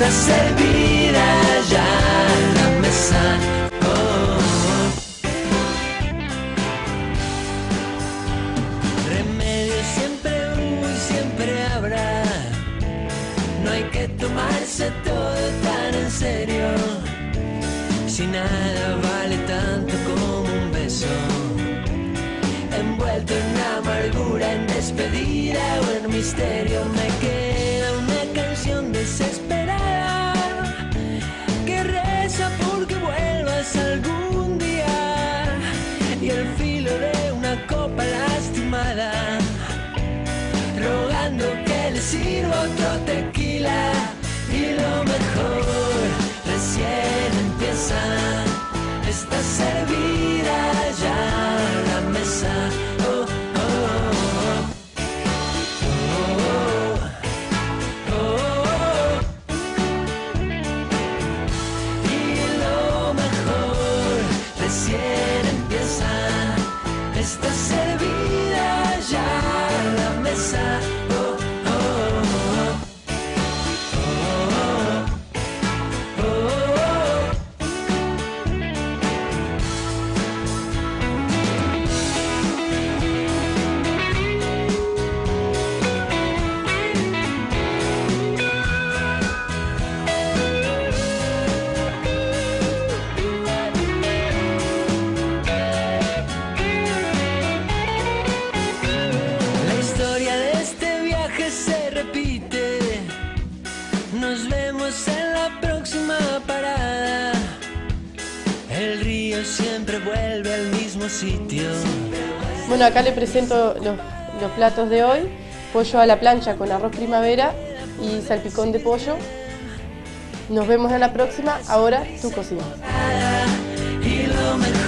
está servida ya la mesa. Remedio siempre hubo y siempre habrá. No hay que tomarse todo tan en serio. Si nada vale tanto como un beso, envuelto en amargura, en despedida o en misterio, me queda una canción desesperada que reza porque vuelvas algún día, y el filo de una copa lastimada, rogando que le sirva otro tequila, y lo mejor recién empieza. Está servida ya la mesa. Oh, oh, oh, oh, oh. Y lo mejor recién empieza. Está servida ya la mesa. Oh, oh, oh. Nos vemos en la próxima parada. El río siempre vuelve al mismo sitio. Bueno, acá le presento los platos de hoy. Pollo a la plancha con arroz primavera y salpicón de pollo. Nos vemos en la próxima. Ahora tú cocinas. Y lo mejor